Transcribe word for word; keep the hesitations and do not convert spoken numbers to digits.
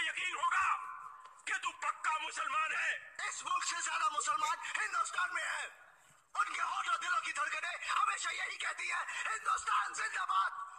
यकीन होगा कि तू पक्का मुसलमान है। इस मुल्क से ज्यादा मुसलमान हिंदुस्तान में है। उनके होठों दिलों की धड़कनें हमेशा यही कहती है, हिंदुस्तान जिंदाबाद।